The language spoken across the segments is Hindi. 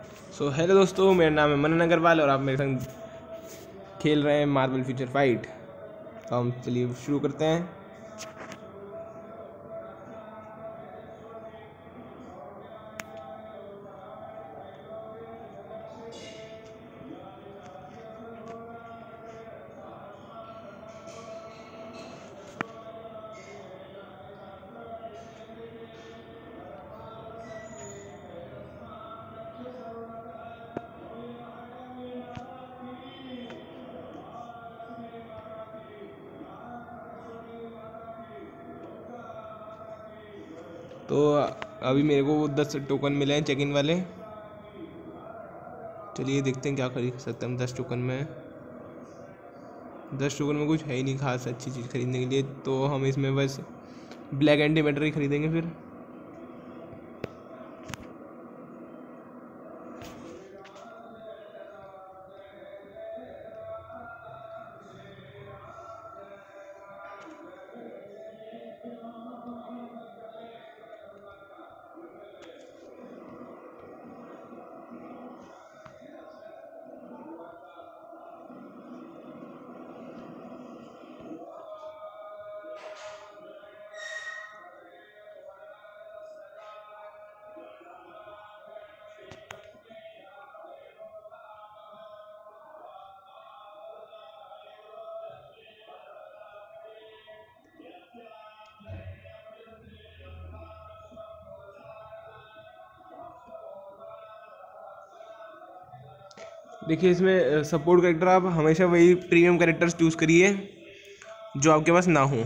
हेलो दोस्तों, मेरा नाम है मनन अग्रवाल और आप मेरे संग खेल रहे हैं मार्वल फ्यूचर फाइट। तो हम चलिए शुरू करते हैं। तो अभी मेरे को 10 टोकन मिले हैं चेक इन वाले। चलिए देखते हैं क्या खरीद सकते हैं हम 10 टोकन में। 10 टोकन में कुछ है ही नहीं खास अच्छी चीज़ खरीदने के लिए, तो हम इसमें बस ब्लैक एंटीमेटर ही खरीदेंगे फिर। देखिए, इसमें सपोर्ट कैरेक्टर आप हमेशा वही प्रीमियम कैरेक्टर्स चूज़ करिए जो आपके पास ना हो।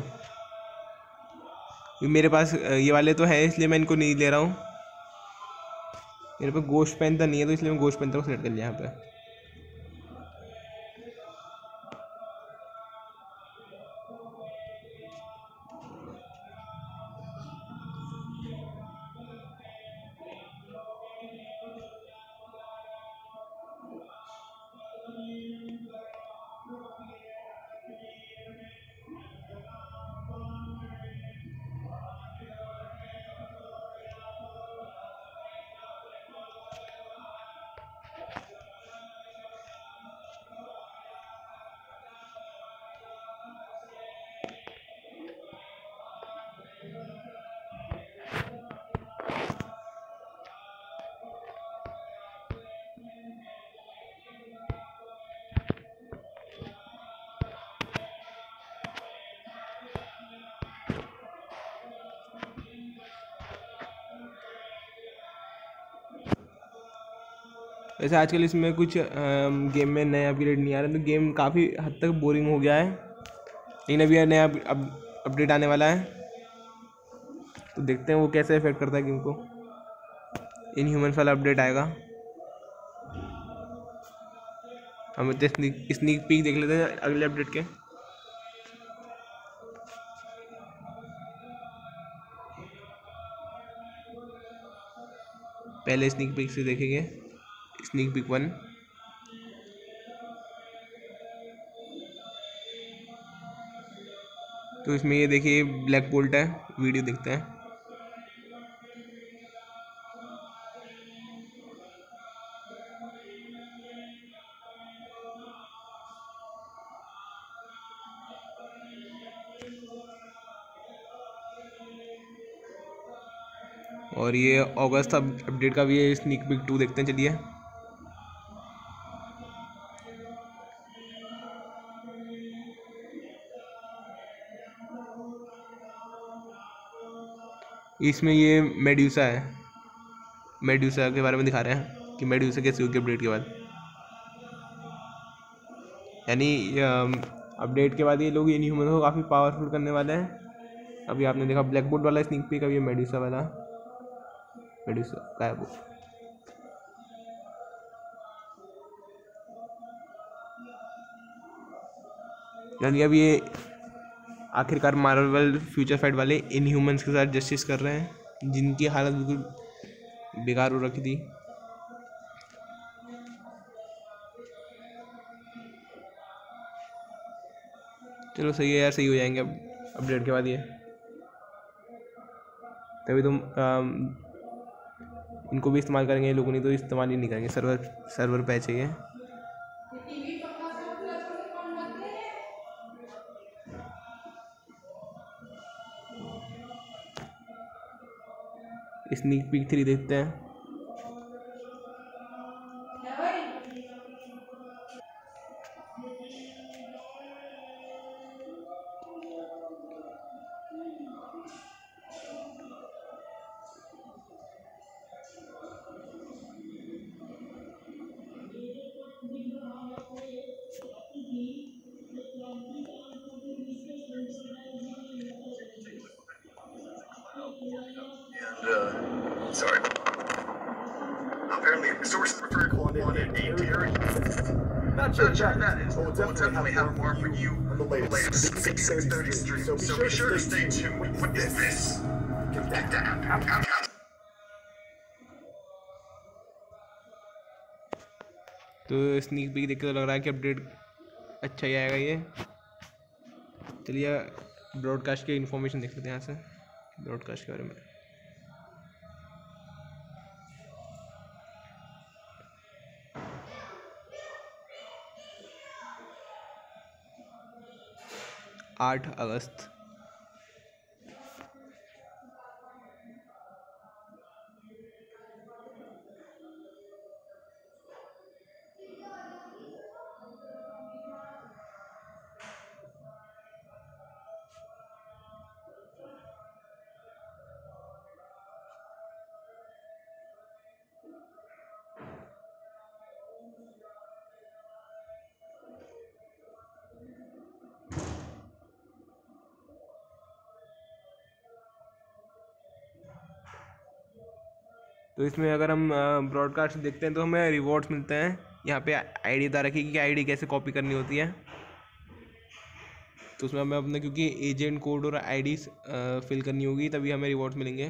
मेरे पास ये वाले तो है, इसलिए मैं इनको नहीं ले रहा हूँ। मेरे पास गोश्त पैंथर नहीं है, तो इसलिए मैं गोश्त पैंथर को सेलेक्ट कर लिया यहाँ पे। वैसे आजकल इसमें कुछ गेम में नए अपग्रेड नहीं आ रहे, तो गेम काफ़ी हद तक बोरिंग हो गया है। लेकिन अभी नया अपडेट आने वाला है, तो देखते हैं वो कैसे इफेक्ट करता है गेम को। इन ह्यूमंस वाला अपडेट आएगा। हम स्नीक पीक देख लेते हैं अगले अपडेट के। पहले स्नीक पीक से देखेंगे, स्नीक पीक 1। तो इसमें ये देखिए ब्लैक बोल्ट है, वीडियो देखते हैं। और ये अगस्त अपडेट का भी है, स्नीक पीक 2 देखते हैं। चलिए, इसमें ये मेड्यूसा है। मेड्यूसा के बारे में दिखा रहे हैं कि मेड्यूसा कैसे होगी अपडेट के बाद। यानी अपडेट के बाद ये लोग इन ह्यूमन को काफ़ी पावरफुल करने वाले हैं। अभी आपने देखा ब्लैक बोर्ड वाला स्नीक पीक, अभी ये मेड्यूसा वाला। मेड्यूसा का है वो। यानी अब ये आखिरकार मार्वल फ्यूचर फाइट वाले इन ह्यूमंस के साथ जस्टिस कर रहे हैं, जिनकी हालत बिल्कुल बेकार हो रखी थी। चलो सही है यार, सही हो जाएंगे अब अपडेट के बाद ये। तभी तुम इनको भी इस्तेमाल करेंगे, लोगों नहीं तो इस्तेमाल ही नहीं करेंगे। सर्वर सर्वर पैच चाहिए। स्नीक पीक 3 देखते हैं। Sorry. Apparently, sources refer to Quantum A Terry. Not sure what that is. We'll definitely have more for you on the latest 6:30 stream. So be sure to stay tuned. What is this? तो स्नीक पीक देख के तो लग रहा है कि अपडेट अच्छा ही आएगा ये। चलिए ब्रॉडकास्ट की इन्फॉर्मेशन देख लेते हैं यहाँ से, ब्रॉडकास्ट के बारे में। आठ अगस्त। तो इसमें अगर हम ब्रॉडकास्ट देखते हैं तो हमें रिवॉर्ड्स मिलते हैं। यहाँ पे आईडी बता रखी कि आईडी कैसे कॉपी करनी होती है। तो उसमें हमें अपने क्योंकि एजेंट कोड और आईडी फिल करनी होगी तभी हमें रिवॉर्ड्स मिलेंगे।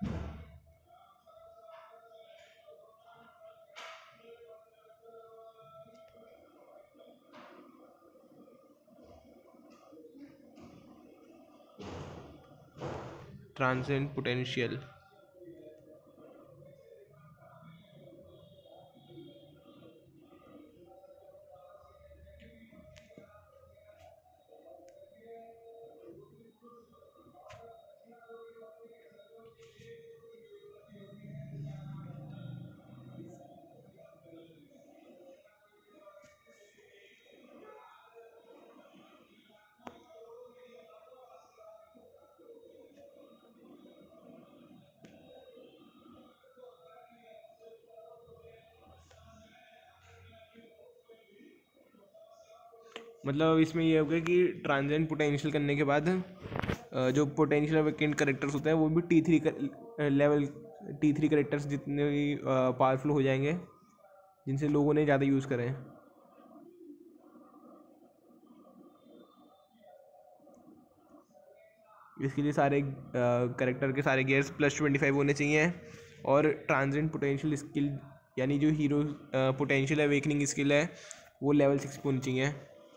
Transcend potential. मतलब इसमें ये हो गया कि ट्रांजेंट पोटेंशियल करने के बाद जो पोटेंशियल वेकेंट करेक्टर्स होते हैं वो भी लेवल T3 करेक्टर्स जितने भी पावरफुल हो जाएंगे जिनसे लोगों ने ज़्यादा यूज़ करें। इसके लिए सारे करेक्टर के सारे गियर्स +25 होने चाहिए और ट्रांजेंट पोटेंशियल स्किल यानी जो हीरो पोटेंशियल अवेकनिंग स्किल है वो लेवल 6 पे होनी चाहिए।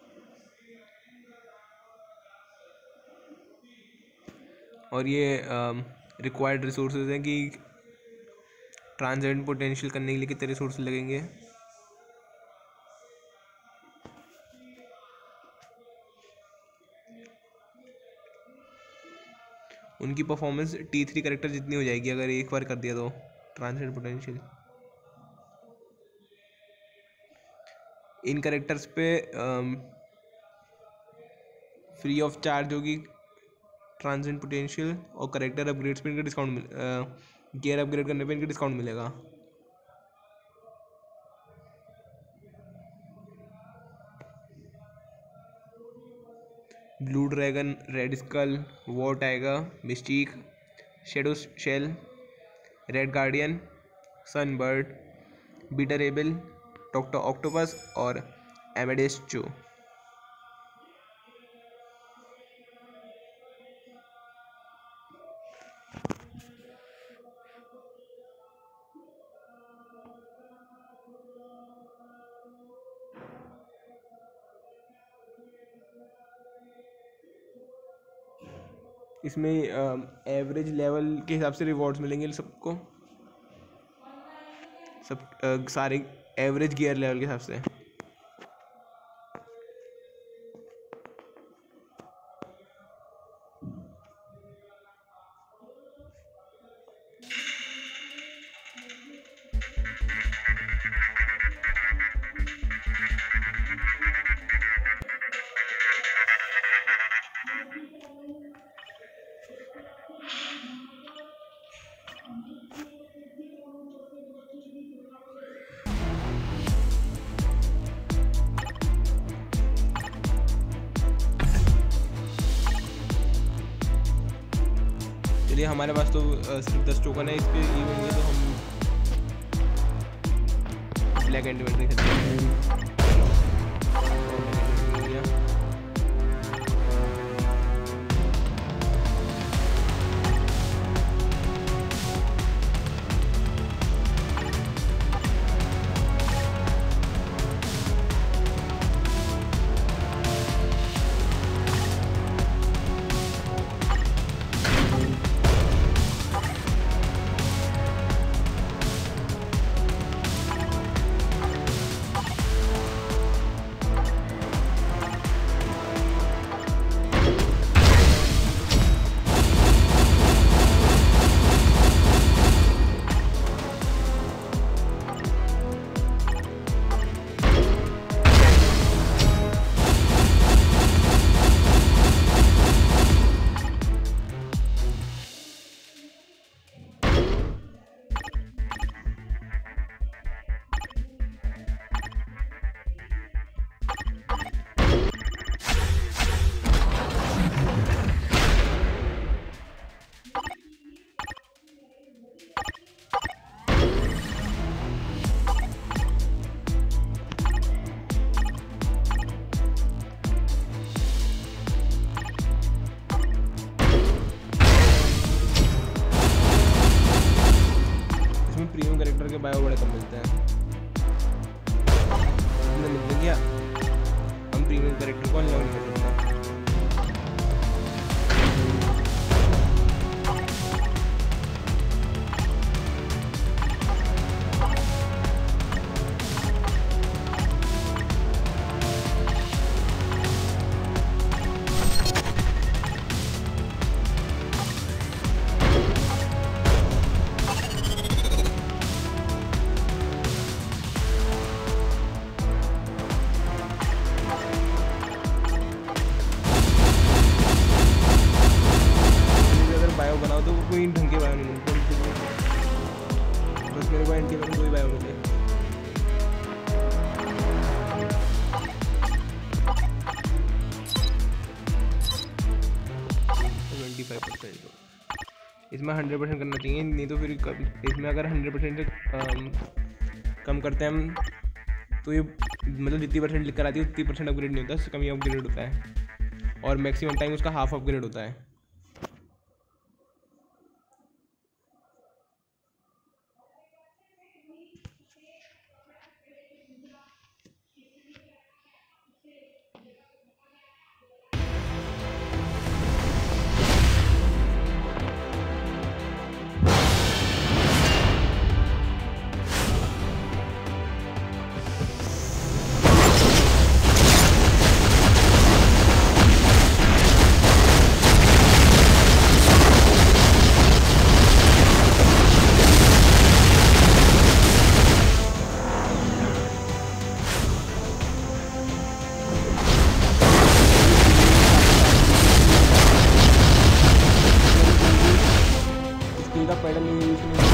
और ये रिक्वायर्ड रिसोर्सेज हैं कि ट्रांजेंट पोटेंशियल करने के लिए कितने रिसोर्स लगेंगे। उनकी परफॉर्मेंस T3 करेक्टर जितनी हो जाएगी अगर एक बार कर दिया तो ट्रांजेंट पोटेंशियल। इन करेक्टर्स पे फ्री ऑफ चार्ज होगी ट्रांजेंट पोटेंशियल और करेक्टर अपग्रेड्स पे इनका डिस्काउंट गियर अपग्रेड करने पे इनका डिस्काउंट मिलेगा। Blue dragon, red skull, war tiger, mystique, shadow shell, red guardian, sunbird, beta rebel, doctor octopus और एमेडेस चो। इसमें एवरेज लेवल के हिसाब से रिवॉर्ड्स मिलेंगे सबको। सब सारे एवरेज गियर लेवल के हिसाब से। चलिए हमारे पास तो सिर्फ 10 टोकन है, इस पे ई होंगे तो हम ब्लैक एंड इवेंट खेलते हैं। प्रीमियम कैरेक्टर के बायो बड़े कम मिलते हैं, मिलते क्या हम प्रीमियम कैरेक्टर को अनलॉक नहीं कर सकते। बनाओ तो कोई ढंग के बायो नहीं मिलते, बस मेरे को एंटी वेनम कोई बायो मिले। इसमें 100% करना चाहिए, नहीं तो फिर इसमें अगर 100% कम करते हैं हम तो ये मतलब जितनी परसेंट लिख कर आती है उतनी परसेंट अपग्रेड नहीं होता, उससे कम ही अपग्रेड होता है और मैक्सिमम टाइम उसका हाफ अपग्रेड होता है। पैडल नहीं यूज नहीं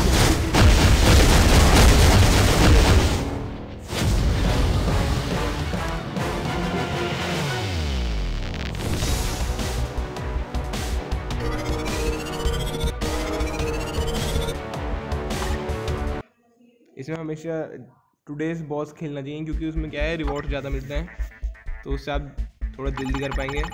इसमें हमेशा टुडेज बॉस खेलना चाहिए क्योंकि उसमें क्या है रिवॉर्ड ज़्यादा मिलते हैं, तो उससे आप थोड़ा जल्दी कर पाएंगे।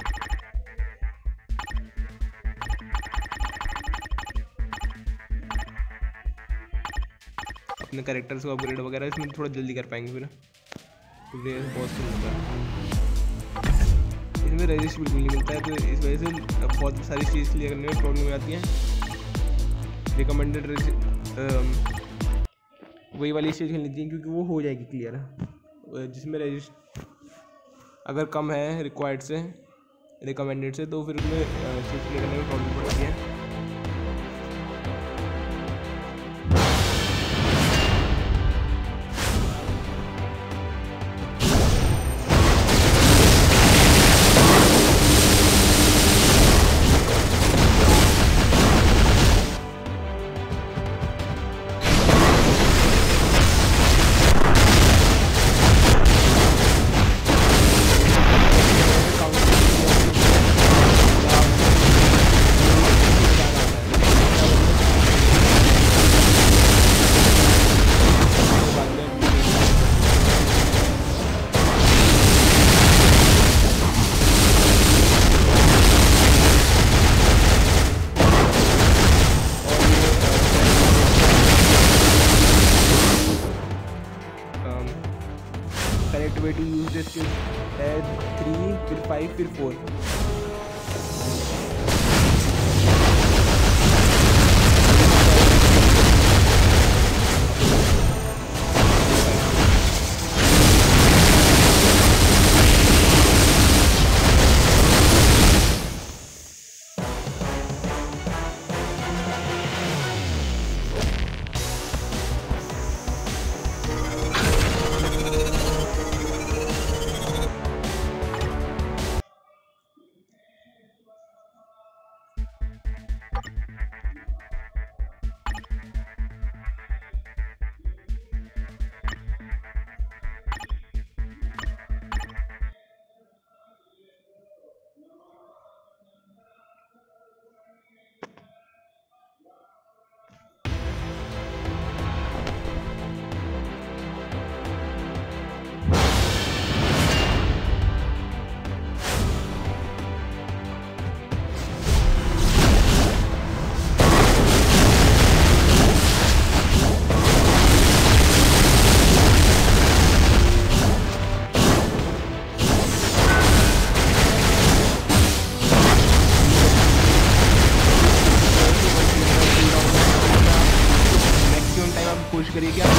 अपने कैरेक्टर्स को अपग्रेड वगैरह इसमें थोड़ा जल्दी कर पाएंगे फिर टुडेज बॉस खेलने पर। इसमें रेजिस्ट बिल्कुल नहीं मिलता है, तो इस वजह से बहुत सारी चीज़ क्लियर करने में प्रॉब्लम आती है। रिकमेंडेड वही वाली स्टेज खेलनी चाहिए क्योंकि वो हो जाएगी क्लियर, जिसमें रजिस्ट अगर कम है रिक्वायर्ड से, रिकमेंडेड से, तो फिर उसमें स्टेज क्लियर करने में प्रॉब्लम पड़ती है। Correct way to use this है 3 फिर 5 फिर 4। कोशिश करिए कि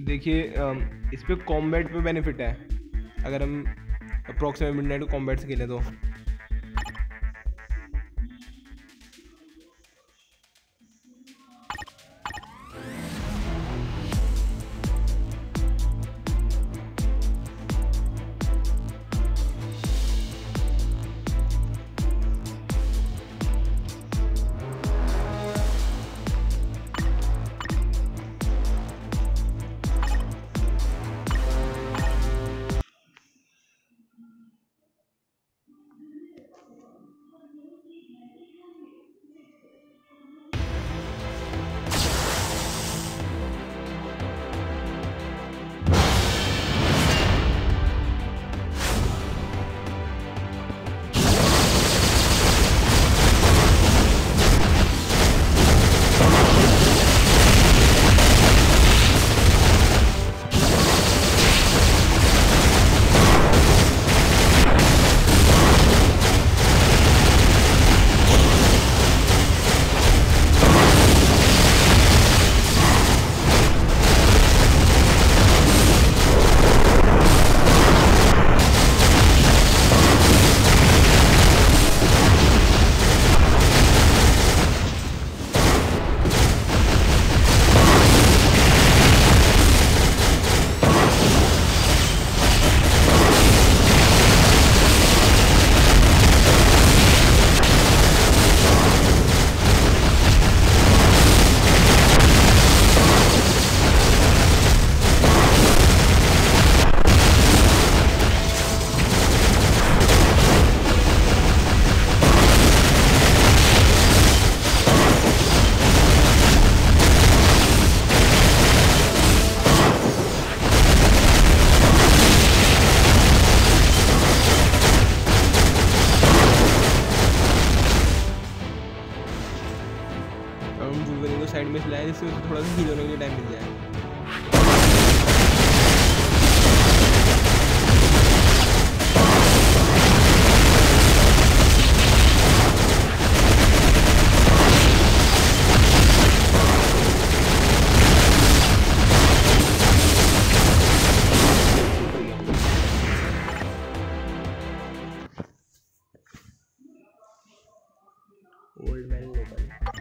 देखिए इस पे कॉम्बैट पे बेनिफिट है अगर हम अप्रॉक्सीमेट मिडनाइट को कॉम्बैट से खेलें तो। साइड में चलाया जिससे उसे थोड़ा सा हील होने के लिए टाइम मिल जाए। Old man local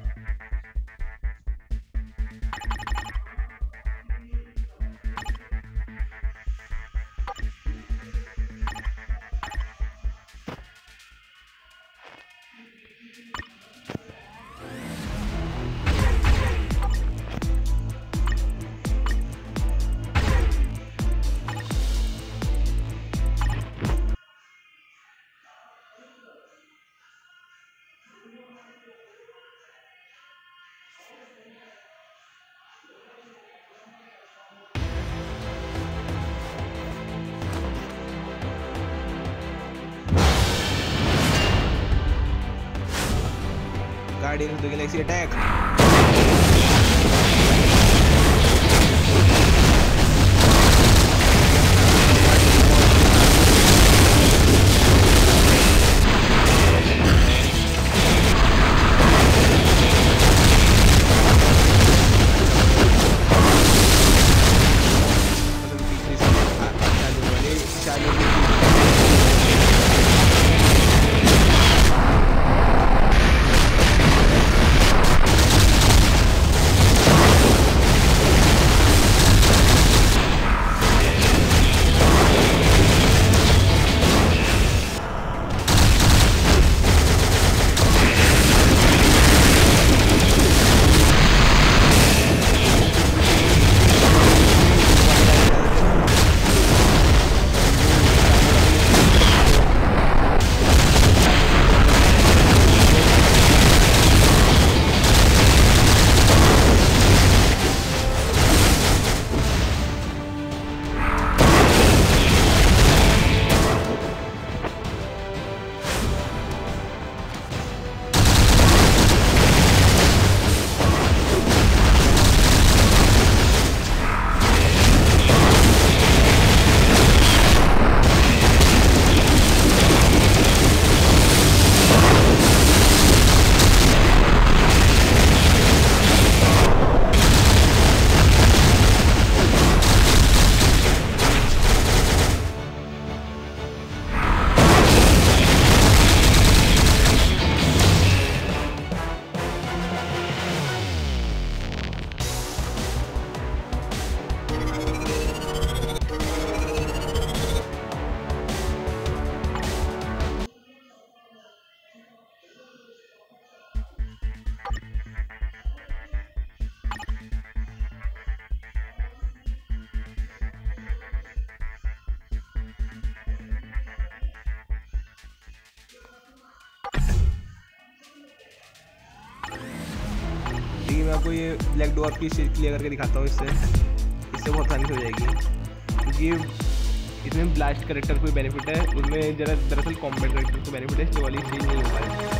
Guardians of the Galaxy attack! आपको ये ब्लैक डॉर्फ की स्टेज क्लियर करके दिखाता हूँ। इससे बहुत आसानी से हो जाएगी, क्योंकि इसमें ब्लास्ट करेक्टर कोई बेनिफिट है, उसमें जरा दरअसल कॉम्बैट करेक्टर को बेनिफिट है, इसलिए वाली स्टेज नहीं हो पाएगी।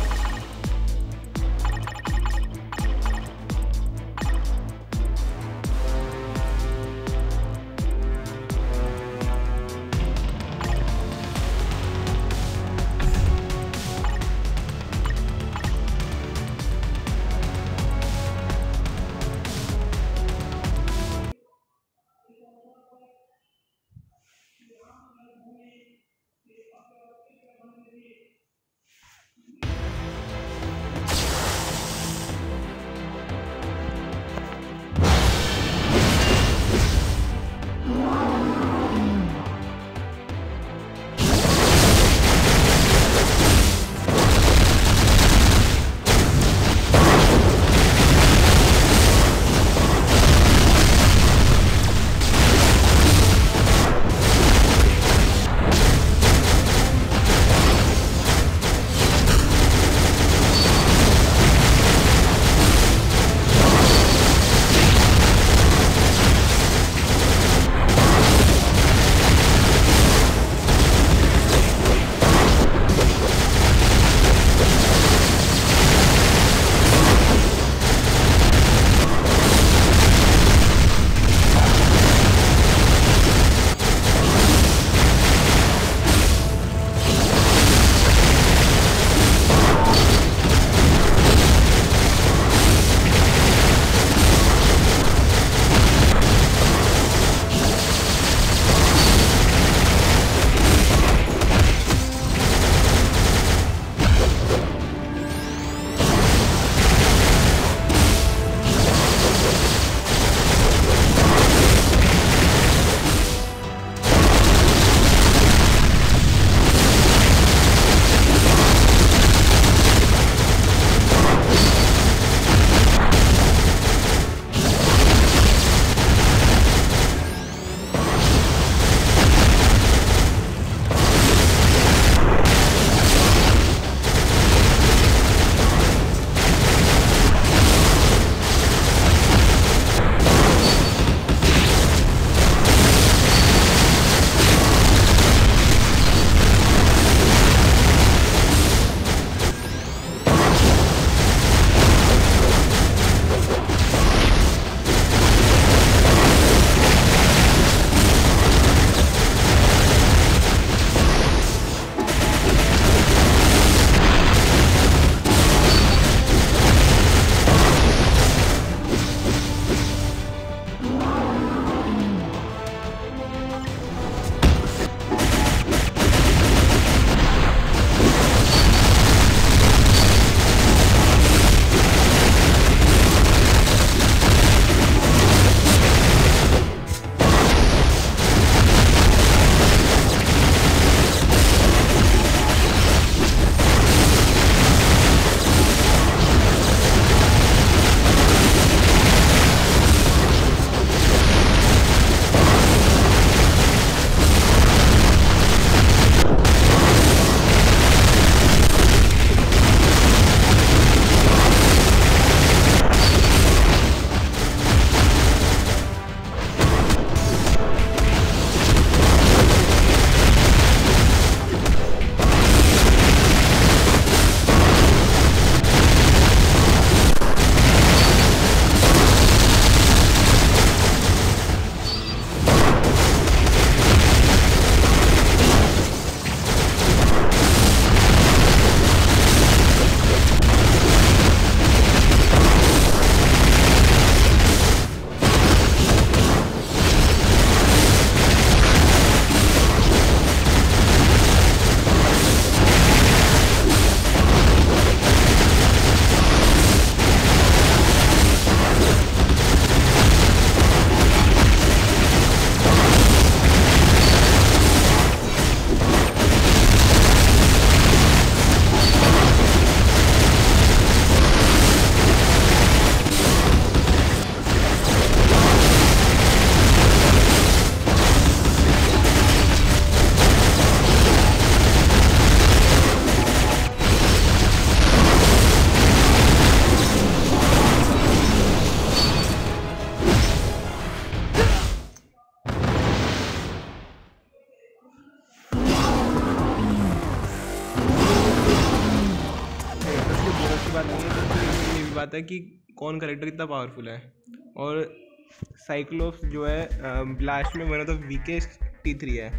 बात है कि कौन करेक्टर कितना पावरफुल है। और साइक्लोप्स जो है ब्लास्ट में one of the weakest T3 है,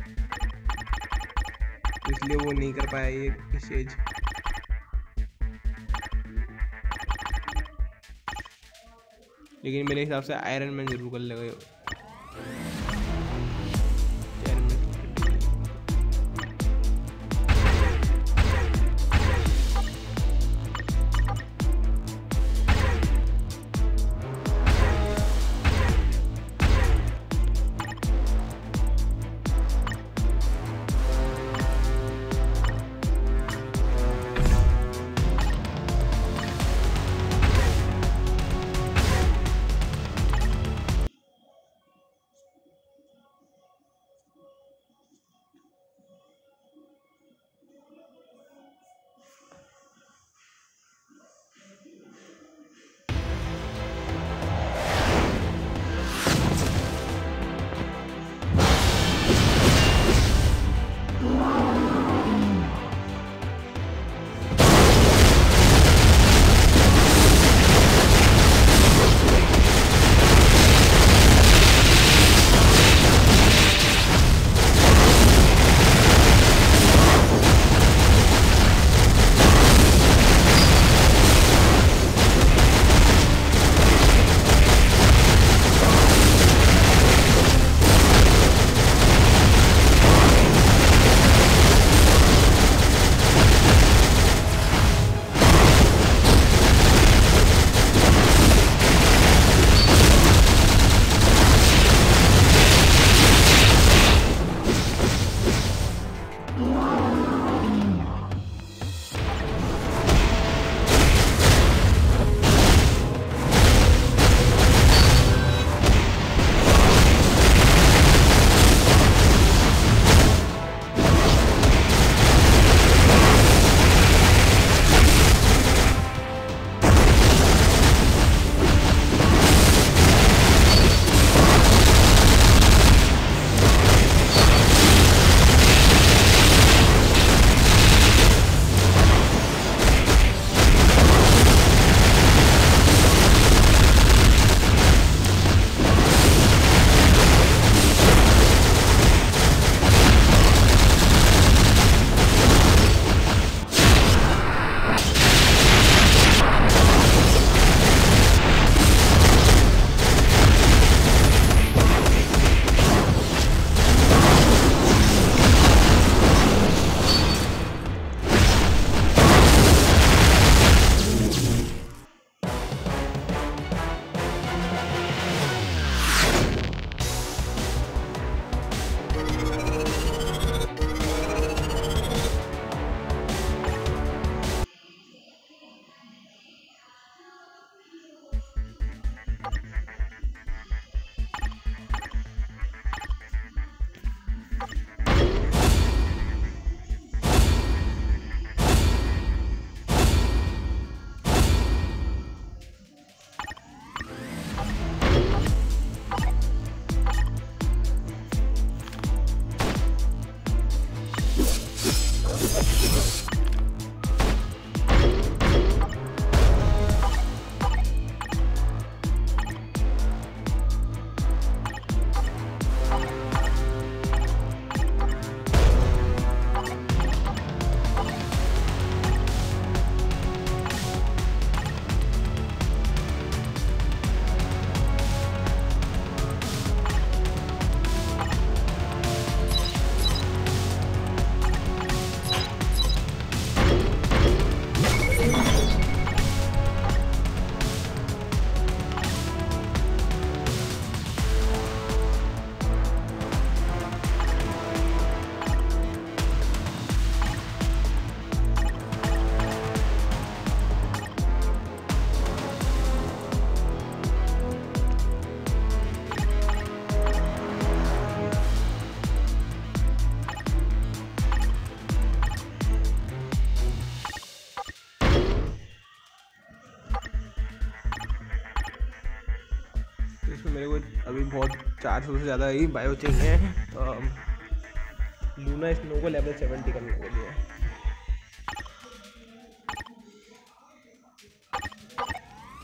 इसलिए वो नहीं कर पाया ये स्टेज। लेकिन मेरे हिसाब से आयरन मैन जरूर कर लेगा। मेरे को अभी बहुत 400 से ज़्यादा ही बायो चाहिए। लूना स्नो को लेवल 70 करने के लिए।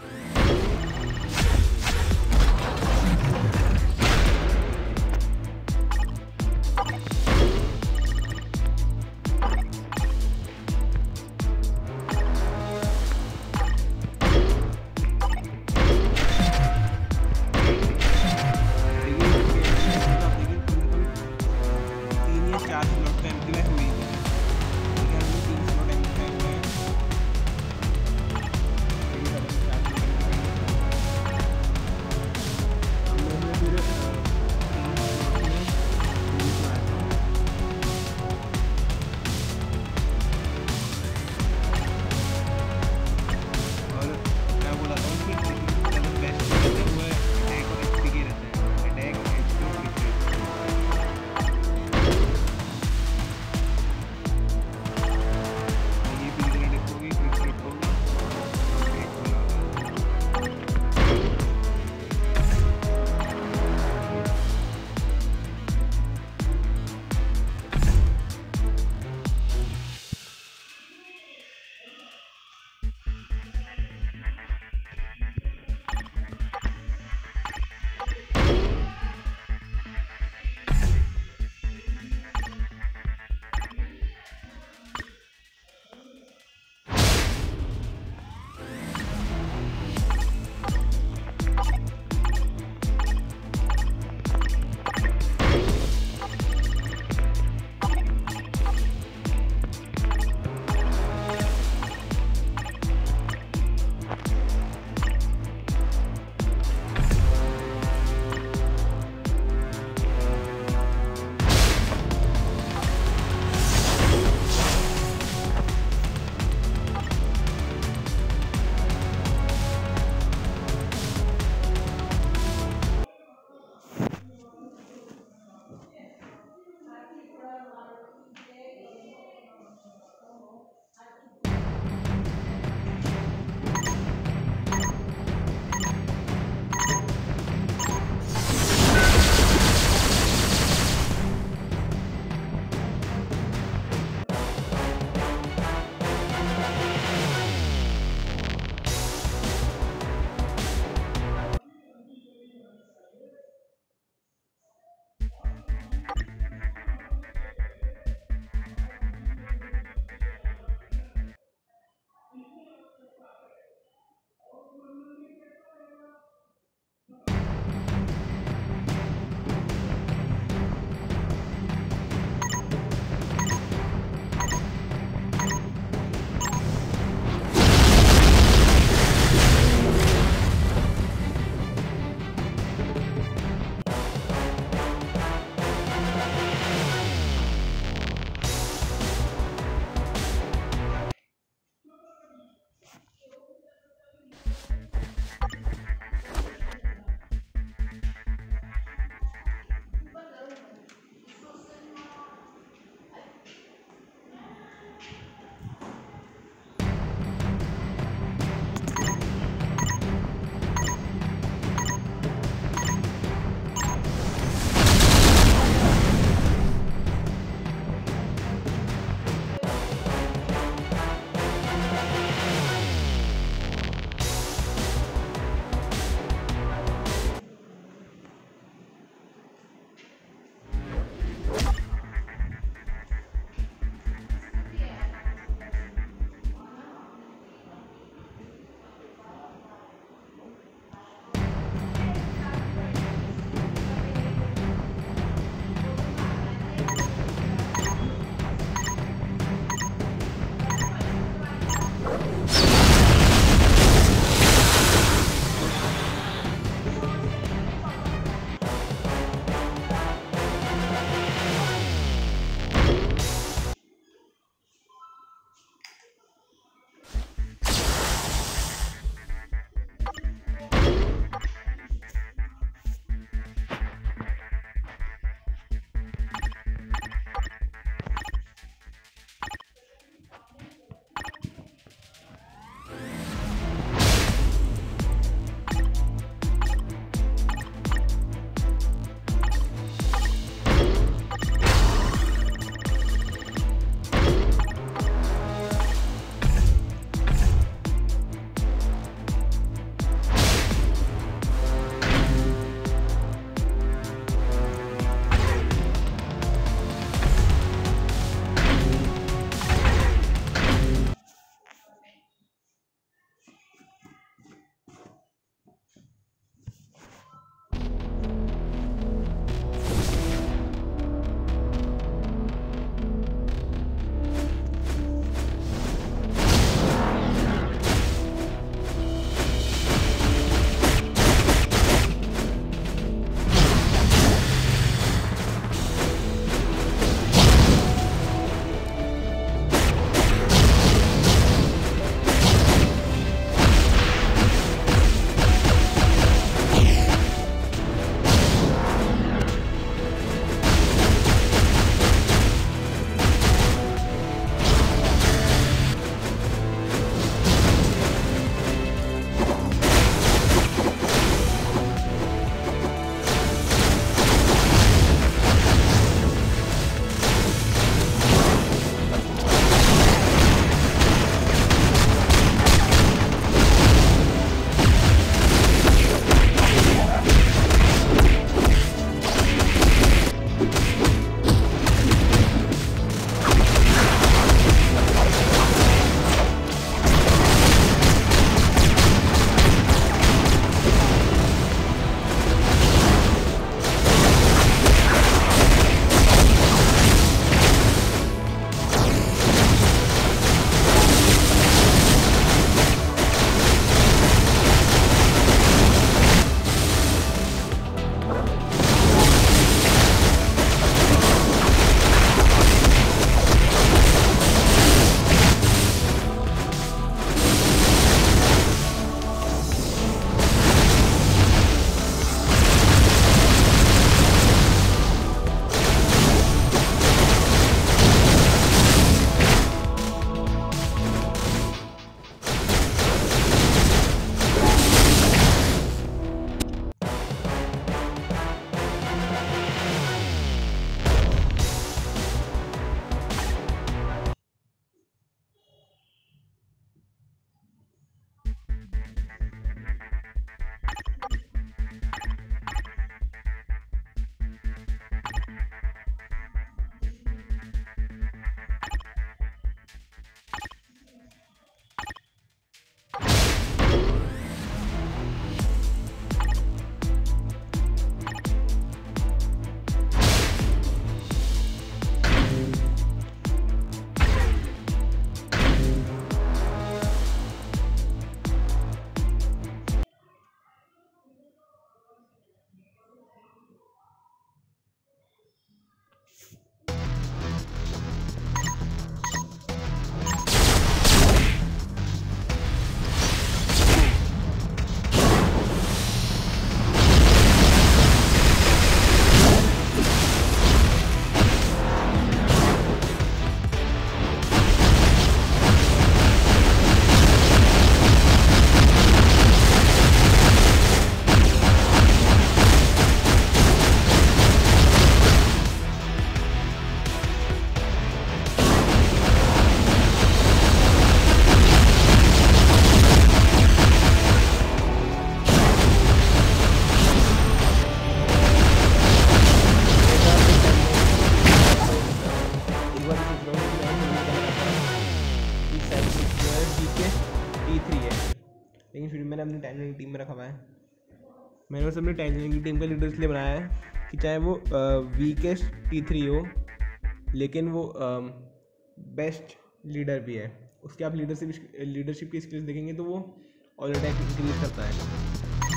T3 है, लेकिन फिर मैंने अपनी टाइमलाइन टीम में रखा हुआ है। मैंने उसे अपनी टाइमलाइन की टीम का लीडर इसलिए बनाया है कि चाहे वो वीकेस्ट T3 हो, लेकिन वो बेस्ट लीडर भी है। उसके आप लीडरशिप की स्किल्स देखेंगे तो वो ऑल अटैक इंक्रीज करता है।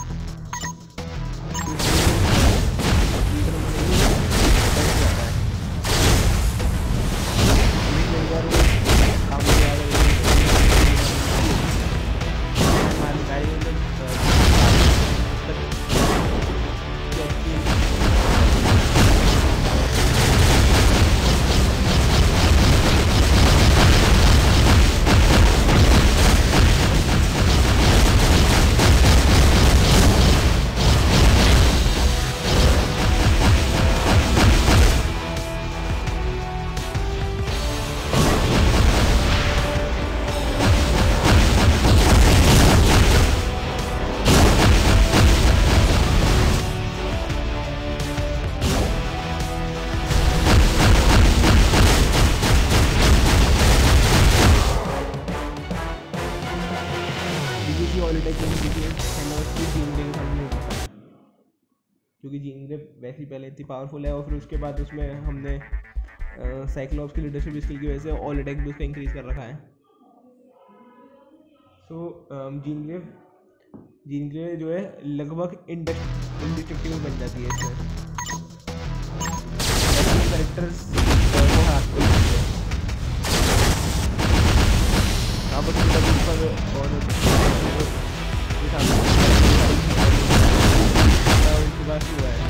क्योंकि जीन ग्रे वैसे ही पहले इतनी पावरफुल है, और फिर उसके बाद उसमें हमने साइक्लॉप्स की लीडरशिप स्किल की वजह से ऑल अटैक भी उसका इंक्रीज कर रखा है। सो जीन ग्रे जो है लगभग इंडिस्ट्रक्टिबल बन जाती है इसमें। कैरेक्टर्स को हराते हैं हुआ है।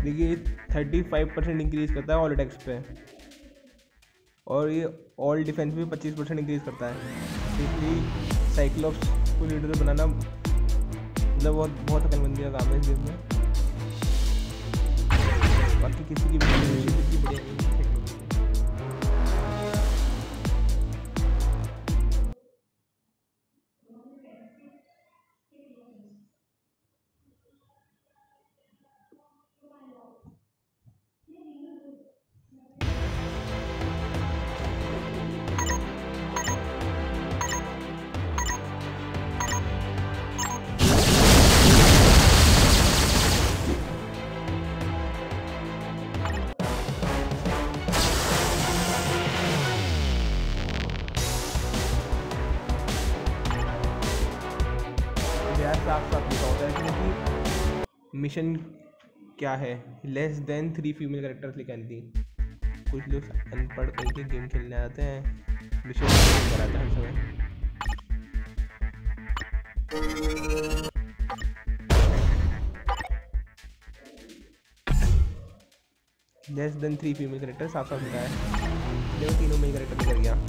देखिए 35% इंक्रीज करता है ऑल अटैक्स पे, और ये ऑल डिफेंस भी 25% इंक्रीज करता है। इसलिए साइक्लोप्स को लीडर बनाना मतलब बहुत अकलमंदी का काम है इस गेम में। बाकी किसी की भी बढ़िया नहीं है। साफ साफ लिखा होता है क्योंकि मिशन क्या है, लेस देन 3 फीमेल कैरेक्टर्स लिखा थी। कुछ लोग अनपढ़ कहीं के गेम खेलने आते हैं, मिशन कराते हैं हर समय। लेस देन 3 फीमेल कैरेक्टर साफ साफ लिखा है, जो तीनों मेल कैरेक्टर निकल गया।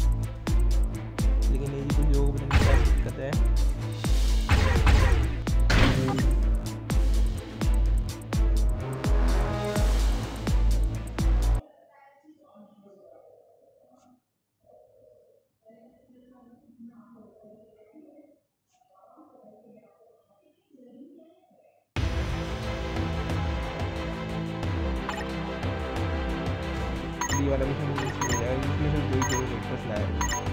लेकिन ये कुछ लोगों को क्या दिक्कत है, वाला मिशन मिल जाएगा जिसमें से 2 कैरेक्टर्स लाए।